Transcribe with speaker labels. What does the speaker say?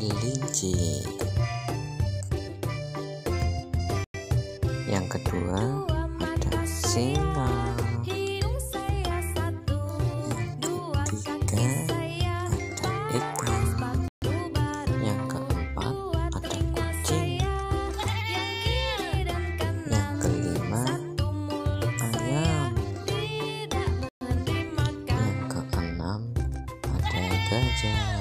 Speaker 1: kelinci. Yang kedua ada singa. Yang ketiga ada ikan. Yang keempat ada kucing. Yang kelima ayam. Yang keenam ada gajah.